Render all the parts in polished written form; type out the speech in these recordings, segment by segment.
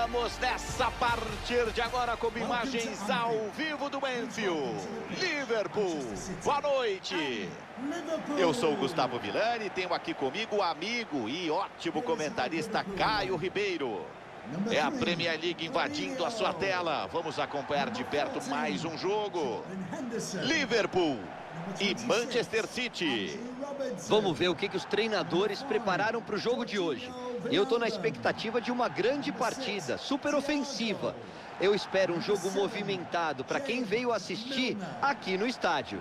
Vamos nessa, a partir de agora, com imagens ao vivo do Anfield. Liverpool, boa noite. Eu sou o Gustavo Villani, tenho aqui comigo o amigo e ótimo comentarista Caio Ribeiro. É a Premier League invadindo a sua tela. Vamos acompanhar de perto mais um jogo. Liverpool e Manchester City. Vamos ver o que os treinadores prepararam para o jogo de hoje. Eu estou na expectativa de uma grande partida, super ofensiva. Eu espero um jogo movimentado para quem veio assistir aqui no estádio.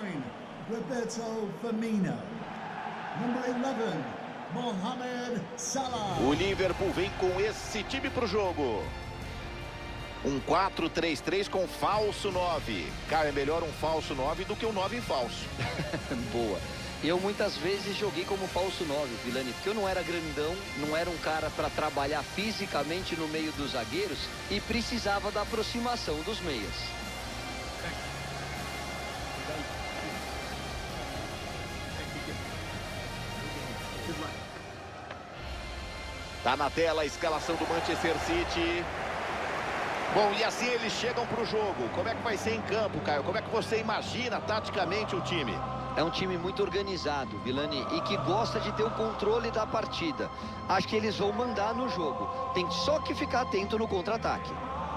O Liverpool vem com esse time para o jogo. Um 4-3-3 com falso 9. Cara, é melhor um falso 9 do que um 9 em falso. Boa. Eu muitas vezes joguei como falso 9, Villani, porque eu não era grandão, não era um cara para trabalhar fisicamente no meio dos zagueiros e precisava da aproximação dos meias. Tá na tela a escalação do Manchester City. Bom, e assim eles chegam para o jogo. Como é que vai ser em campo, Caio? Como é que você imagina taticamente o time? É um time muito organizado, Villani, e que gosta de ter o controle da partida. Acho que eles vão mandar no jogo. Tem só que ficar atento no contra-ataque.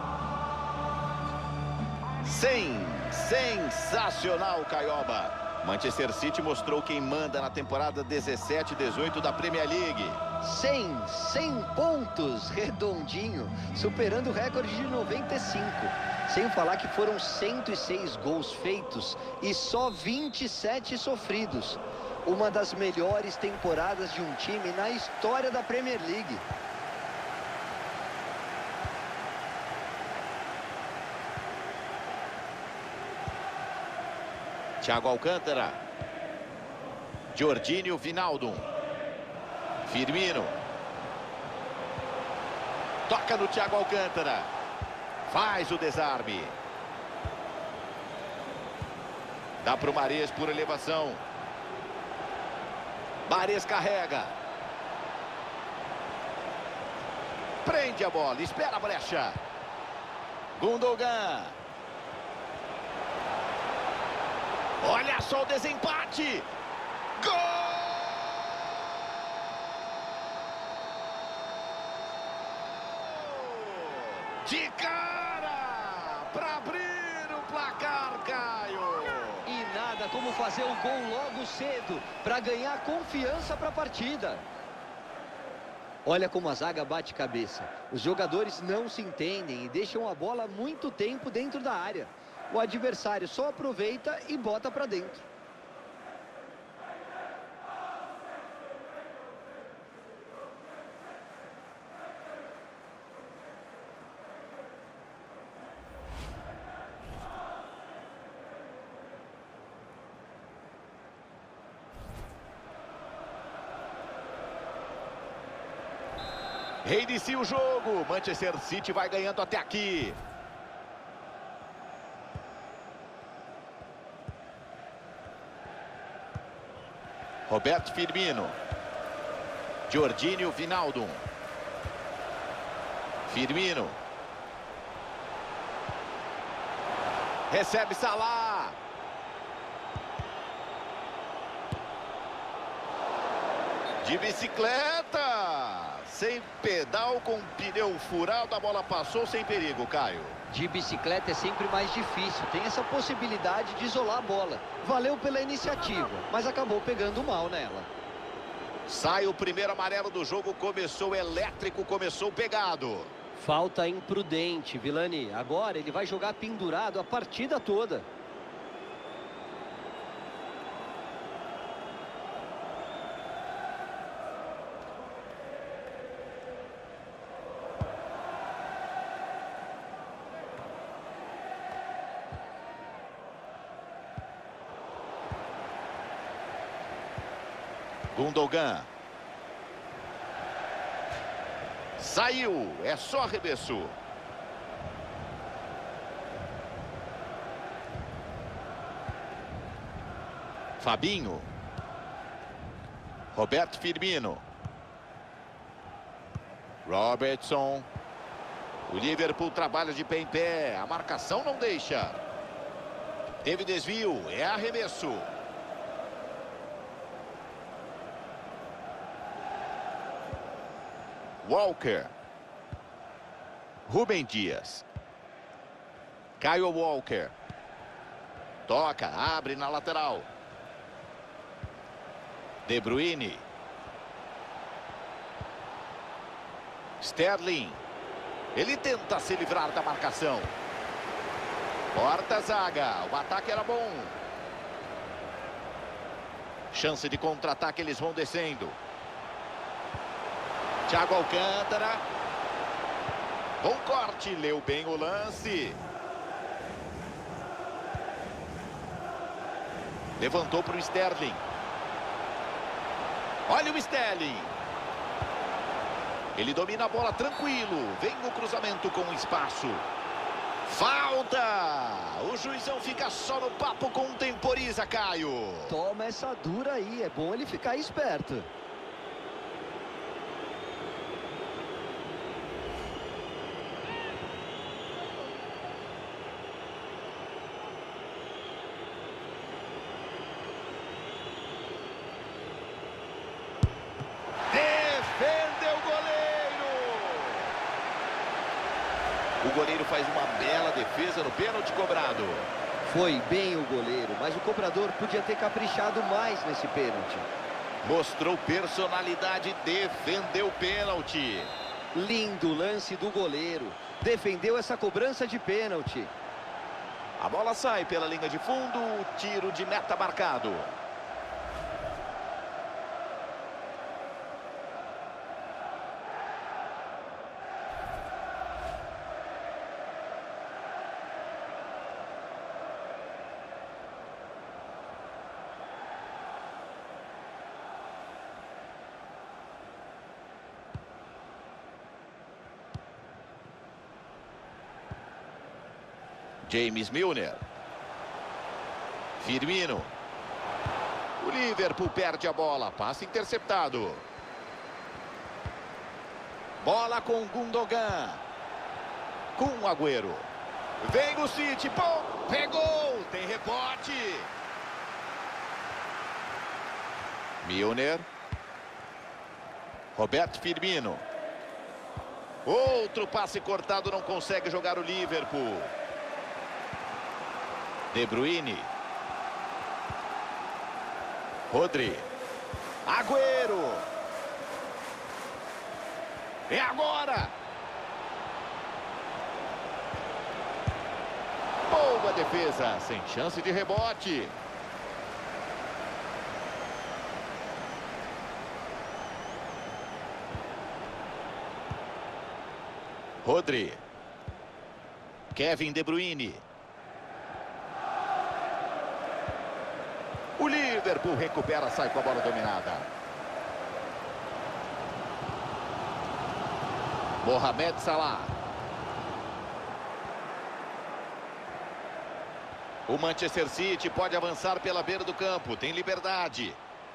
Sensacional, Caioba. Manchester City mostrou quem manda na temporada 17-18 da Premier League. 100 pontos, redondinho, superando o recorde de 95. Sem falar que foram 106 gols feitos e só 27 sofridos. Uma das melhores temporadas de um time na história da Premier League. Thiago Alcântara. Jorginho Wijnaldum. Firmino. Toca no Thiago Alcântara. Faz o desarme. Dá para o Mahrez por elevação. Mahrez carrega. Prende a bola. Espera a brecha. Gundogan. Olha só o desempate. Gol! De cara para abrir o placar, Caio. E nada como fazer o gol logo cedo para ganhar confiança para a partida. Olha como a zaga bate cabeça. Os jogadores não se entendem e deixam a bola muito tempo dentro da área. O adversário só aproveita e bota para dentro. Reinicia o jogo. Manchester City vai ganhando até aqui. Roberto Firmino. Jorginho Wijnaldum. Firmino. Recebe Salah. De bicicleta. Sem pedal, com pneu furado, a bola passou sem perigo, Caio. De bicicleta é sempre mais difícil, tem essa possibilidade de isolar a bola. Valeu pela iniciativa, mas acabou pegando mal nela. Sai o primeiro amarelo do jogo, começou elétrico, começou pegado. Falta imprudente, Villani. Agora ele vai jogar pendurado a partida toda. Gundogan. Saiu, é só arremesso. Fabinho. Roberto Firmino. Robertson. O Liverpool trabalha de pé em pé. A marcação não deixa. Teve desvio. É arremesso. Walker. Rubem Dias. Kyle Walker. Toca, abre na lateral. De Bruyne. Sterling. Ele tenta se livrar da marcação. Corta a zaga. O ataque era bom. Chance de contra-ataque, eles vão descendo. Thiago Alcântara. Bom corte, leu bem o lance. Levantou para o Sterling. Olha o Sterling. Ele domina a bola tranquilo. Vem o cruzamento com espaço. Falta! O juizão fica só no papo, contemporiza, Caio. Toma essa dura aí, é bom ele ficar esperto. O goleiro faz uma bela defesa no pênalti cobrado. Foi bem o goleiro, mas o cobrador podia ter caprichado mais nesse pênalti. Mostrou personalidade, defendeu o pênalti. Lindo lance do goleiro. Defendeu essa cobrança de pênalti. A bola sai pela linha de fundo, tiro de meta marcado. James Milner. Firmino. O Liverpool perde a bola. Passe interceptado. Bola com Gundogan. Com o Agüero. Vem o City. Pô, pegou. Tem rebote. Milner. Roberto Firmino. Outro passe cortado. Não consegue jogar o Liverpool. De Bruyne. Rodri. Agüero. É agora. Boa defesa, sem chance de rebote. Rodri. Kevin De Bruyne. O Liverpool recupera, sai com a bola dominada. Mohamed Salah. O Manchester City pode avançar pela beira do campo, tem liberdade.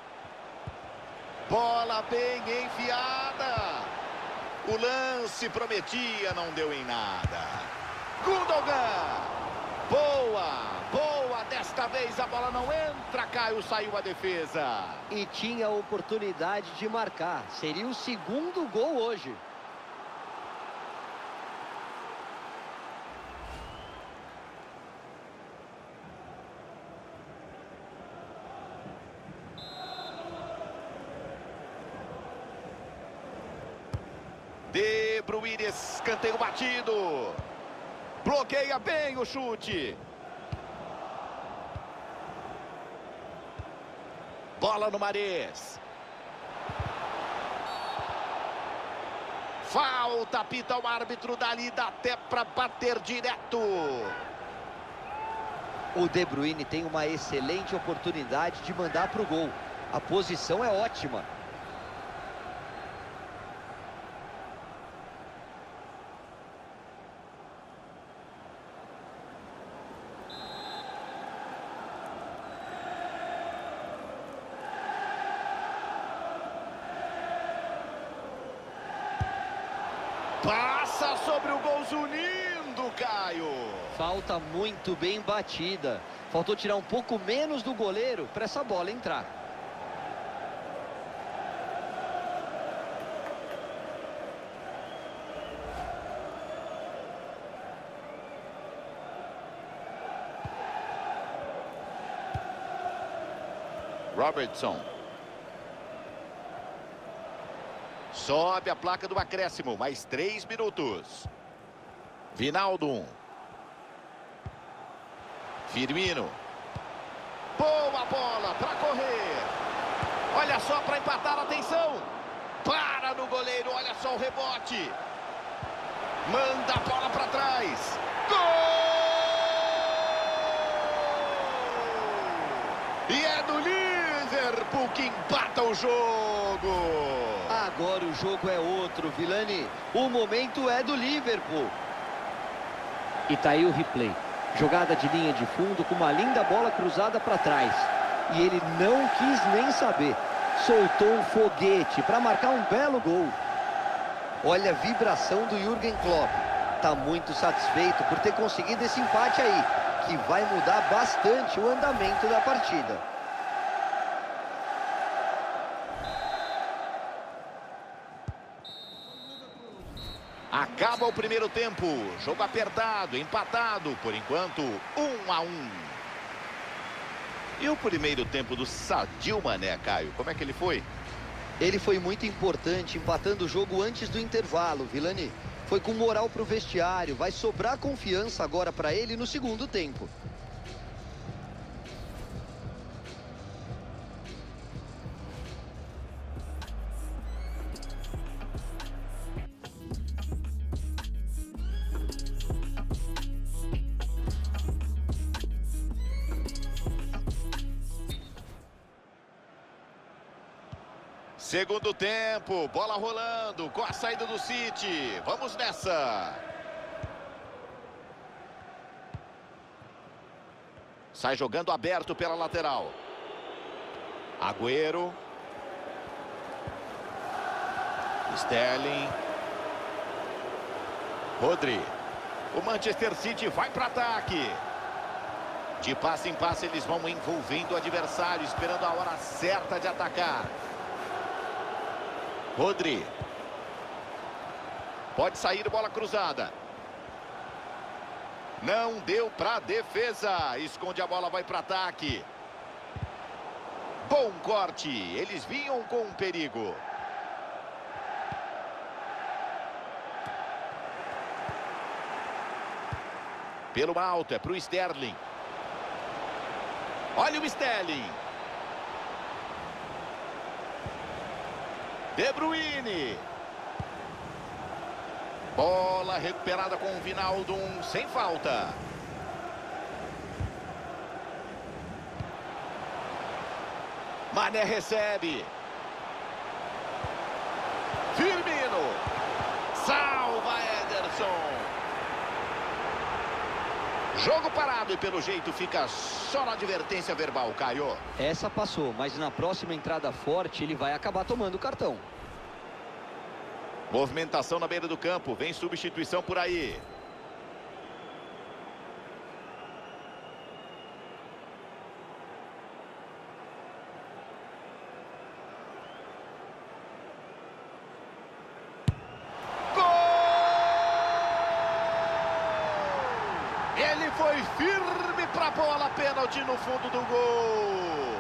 Bola bem enfiada. O lance prometia, não deu em nada. Gundogan. Boa. Desta vez a bola não entra, Caio, saiu a defesa. E tinha a oportunidade de marcar. Seria o segundo gol hoje. De Bruyne, escanteio batido. Bloqueia bem o chute. Bola no Mahrez. Falta, apita o árbitro dali, dá até para bater direto. O De Bruyne tem uma excelente oportunidade de mandar para o gol. A posição é ótima. Passe Passa sobre o gol zunindo, Caio. Falta muito bem batida. Faltou tirar um pouco menos do goleiro para essa bola entrar. Robertson. Sobe a placa do acréscimo, mais 3 minutos. Vinaldo. Firmino. Boa bola para correr. Olha só para empatar, atenção. Para no goleiro, olha só o rebote. Manda a bola para trás. Gol! E é do Liverpool que empata o jogo. Agora o jogo é outro, Vilani. O momento é do Liverpool. E tá aí o replay. Jogada de linha de fundo com uma linda bola cruzada para trás. E ele não quis nem saber. Soltou um foguete para marcar um belo gol. Olha a vibração do Jürgen Klopp. Tá muito satisfeito por ter conseguido esse empate aí, que vai mudar bastante o andamento da partida. Acaba o primeiro tempo, jogo apertado, empatado, por enquanto, 1-1. E o primeiro tempo do Sadio Mané, Caio, como é que ele foi? Ele foi muito importante, empatando o jogo antes do intervalo, Vilani. Foi com moral para o vestiário, vai sobrar confiança agora para ele no segundo tempo. Segundo tempo, bola rolando com a saída do City. Vamos nessa. Sai jogando aberto pela lateral. Agüero. Sterling. Rodri. O Manchester City vai para ataque. De passe em passe eles vão envolvendo o adversário, esperando a hora certa de atacar. Rodri. Pode sair, bola cruzada. Não deu para defesa. Esconde a bola, vai para ataque. Bom corte. Eles vinham com perigo. Pelo alto, é para o Sterling. Olha o Sterling. De Bruyne. Bola recuperada com o Vinaldo, sem falta. Mané recebe. Firmino. Salva Ederson. Jogo parado e pelo jeito fica só na advertência verbal, Caio. Essa passou, mas na próxima entrada forte ele vai acabar tomando o cartão. Movimentação na beira do campo, vem substituição por aí. Ele foi firme para a bola, pênalti no fundo do gol.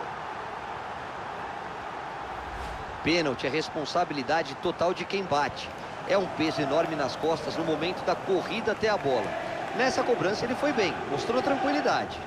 Pênalti é responsabilidade total de quem bate. É um peso enorme nas costas no momento da corrida até a bola. Nessa cobrança ele foi bem, mostrou tranquilidade.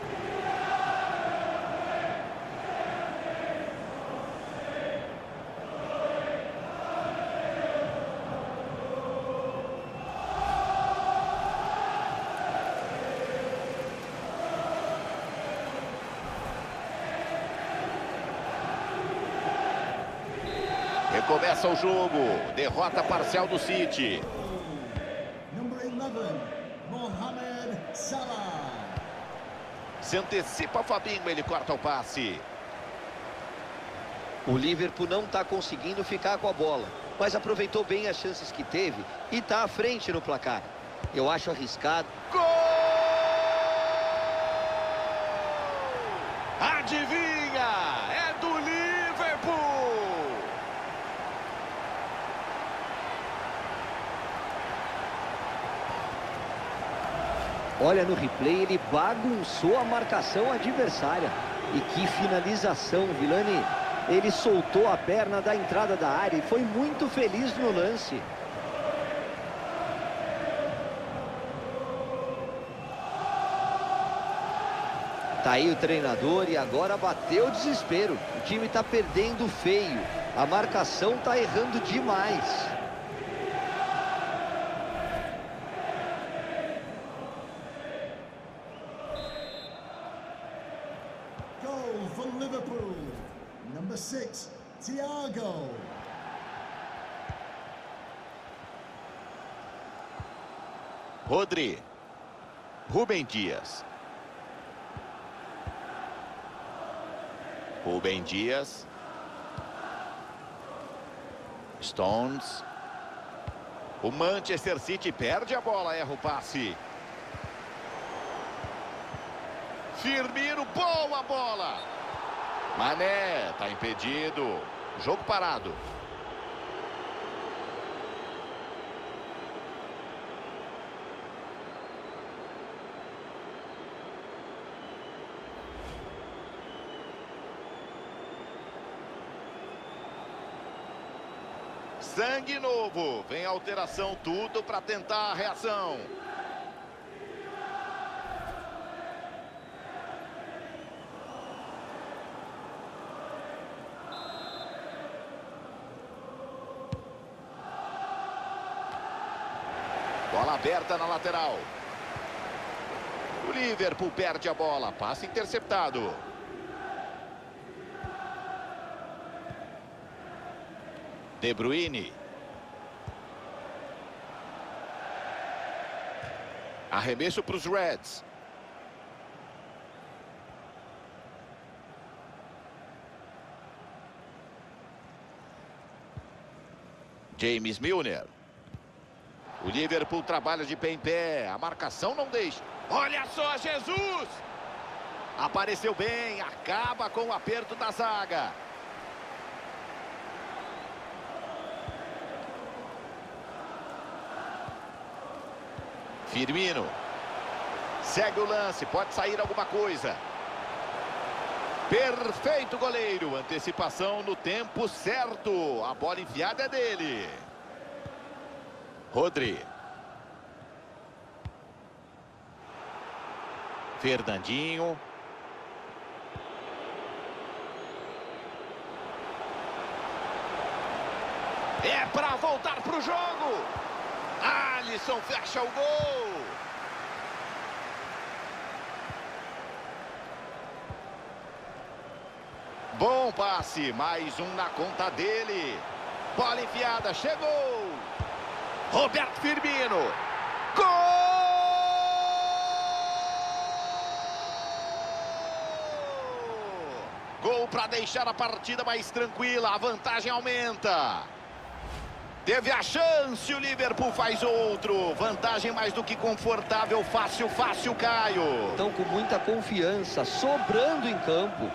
Recomeça o jogo. Derrota parcial do City. Number 11, Mohamed Salah. Se antecipa Fabinho, ele corta o passe. O Liverpool não está conseguindo ficar com a bola, mas aproveitou bem as chances que teve e está à frente no placar. Eu acho arriscado. Gol! Adivinha? É do Liverpool! Olha, no replay ele bagunçou a marcação adversária. E que finalização, Vilani. Ele soltou a perna da entrada da área e foi muito feliz no lance. Tá aí o treinador e agora bateu o desespero. O time tá perdendo feio. A marcação tá errando demais. Goal for Liverpool. Number 6, Thiago. Rodri. Rúben Dias. Rúben Dias. Stones. O Manchester City perde a bola, erra o passe. Firmino, boa bola. Mané, tá impedido. Jogo parado. Sangue novo. Vem a alteração, tudo para tentar a reação. Bola aberta na lateral. O Liverpool perde a bola. Passe interceptado. De Bruyne. Arremesso para os Reds. James Milner. O Liverpool trabalha de pé em pé. A marcação não deixa. Olha só, Jesus! Apareceu bem. Acaba com o aperto da zaga. Firmino. Segue o lance. Pode sair alguma coisa. Perfeito, goleiro. Antecipação no tempo certo. A bola enfiada é dele. Rodri. Fernandinho. É para voltar para o jogo. Alisson fecha o gol. Bom passe, mais um na conta dele. Bola enfiada, chegou. Roberto Firmino. Gol! Gol para deixar a partida mais tranquila. A vantagem aumenta. Teve a chance, o Liverpool faz outro. Vantagem mais do que confortável. Fácil, fácil, Caio. Estão com muita confiança, sobrando em campo.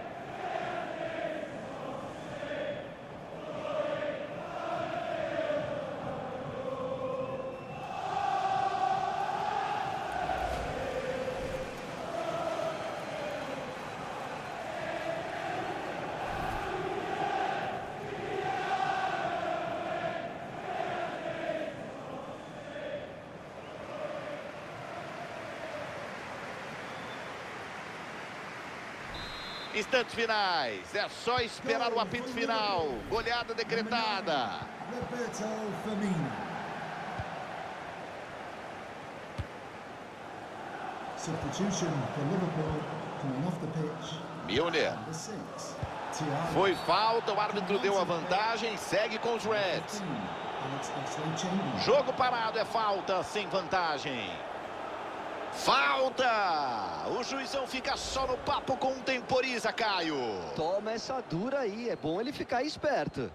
Instantes finais, é só esperar o apito final. Goleada decretada. Roberto Firmino. Substitution for Liverpool coming off the pitch. Milner. Number 6, Thiago. Foi falta, o árbitro deu a vantagem, segue com os Reds. Alex Oxlade-Chamberlain. Jogo parado, é falta, sem vantagem. Falta! O juizão fica só no papo, contemporiza, Caio. Toma essa dura aí, é bom ele ficar esperto.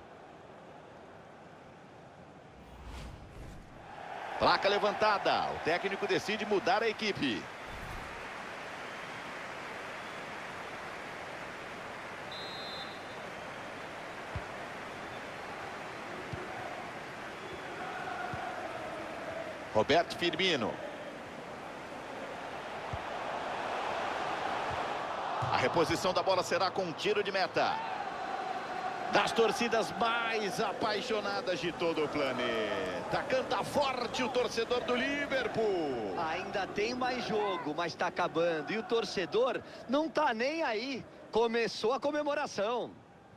Placa levantada, o técnico decide mudar a equipe. Roberto Firmino. A reposição da bola será com um tiro de meta. Das torcidas mais apaixonadas de todo o planeta. Canta forte o torcedor do Liverpool. Ainda tem mais jogo, mas tá acabando. E o torcedor não tá nem aí. Começou a comemoração.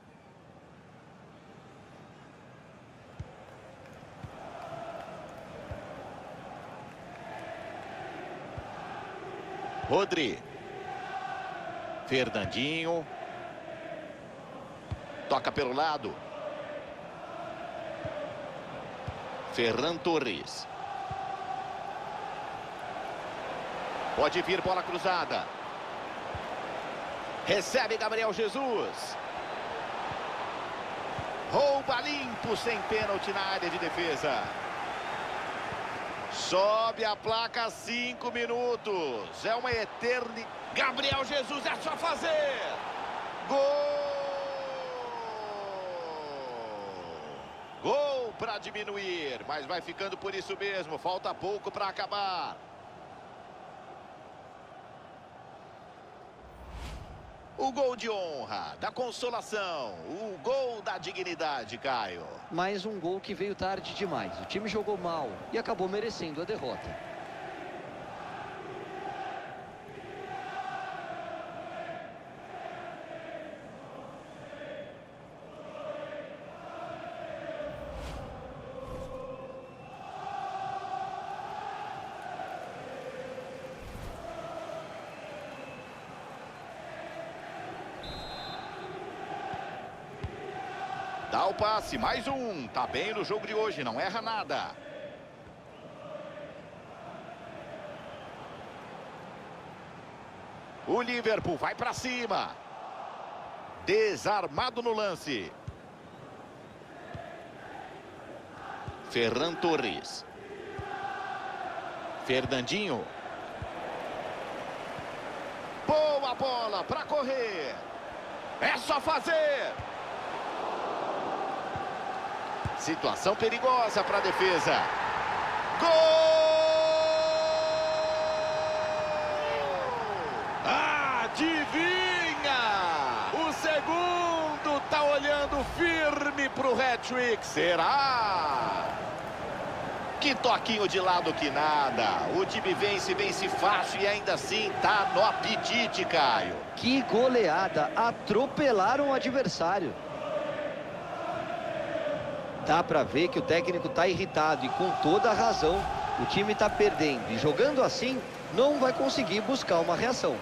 Rodri. Fernandinho. Toca pelo lado. Ferran Torres. Pode vir bola cruzada. Recebe Gabriel Jesus. Rouba limpo, sem pênalti na área de defesa. Sobe a placa, 5 minutos. É uma eternidade. Gabriel Jesus, é só fazer. Gol! Gol para diminuir, mas vai ficando por isso mesmo. Falta pouco para acabar. O gol de honra, da consolação, o gol da dignidade, Caio. Mais um gol que veio tarde demais. O time jogou mal e acabou merecendo a derrota. Dá o passe, mais um. Tá bem no jogo de hoje, não erra nada. O Liverpool vai pra cima. Desarmado no lance. Ferran Torres. Fernandinho. Boa bola pra correr. É só fazer. Situação perigosa para a defesa. Gol! Adivinha! O segundo tá olhando firme para o hat-trick. Será? Que toquinho de lado que nada. O time vence fácil e ainda assim tá no apetite, Caio. Que goleada! Atropelaram o adversário. Dá pra ver que o técnico tá irritado e com toda a razão. O time tá perdendo e jogando assim não vai conseguir buscar uma reação.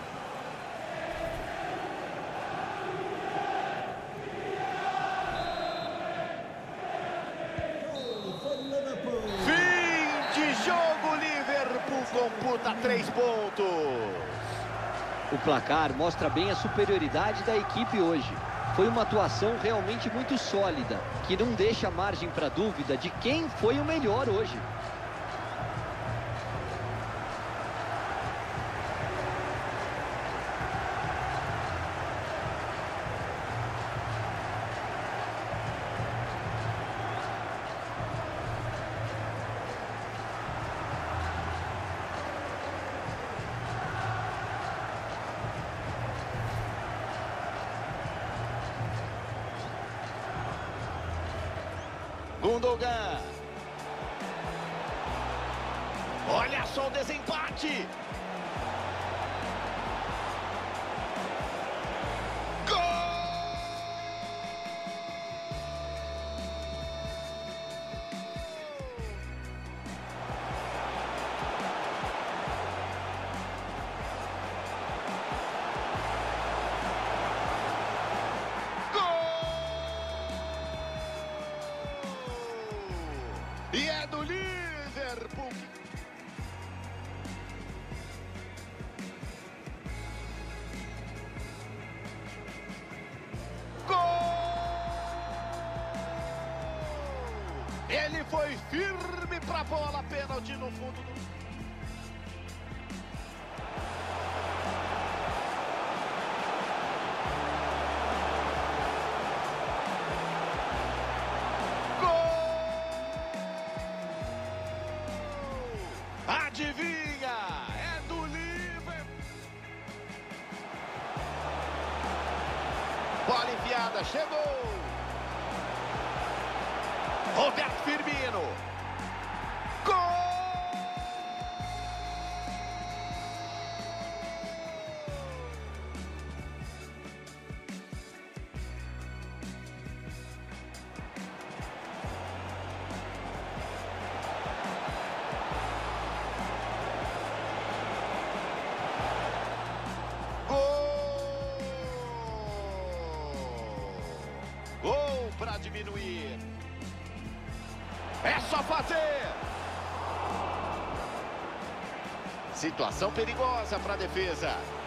Fim de jogo, Liverpool computa 3 pontos. O placar mostra bem a superioridade da equipe hoje. Foi uma atuação realmente muito sólida, que não deixa margem para dúvida de quem foi o melhor hoje. Gundogan. Olha só o desempate. Gol! E é do Liverpool. Ele foi firme para a bola, pênalti no fundo do... Adivinha? É do Liverpool. Bola enfiada, chegou. Roberto Firmino. Gol! Gol para diminuir. É só fazer. Situação perigosa para a defesa.